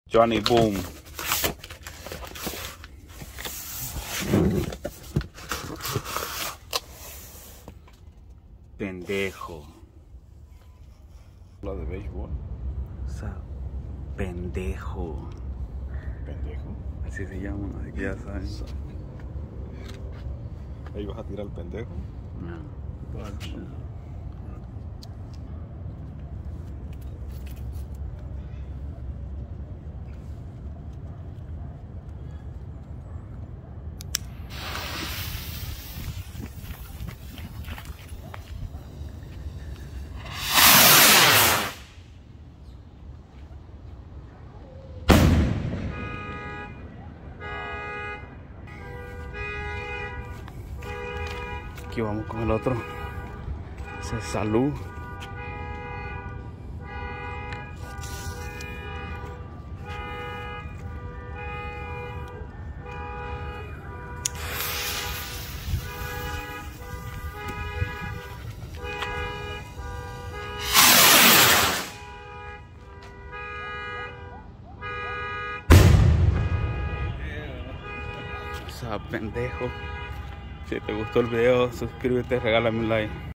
Johnny Boom. Pendejo. La de béisbol. O sea, pendejo. Pendejo. Así se llama, así que ya saben. Ahí vas a tirar el pendejo. No. Aquí vamos con el otro. Ese es Salud. O sea, pendejo. Si te gustó el video, suscríbete, regálame un like.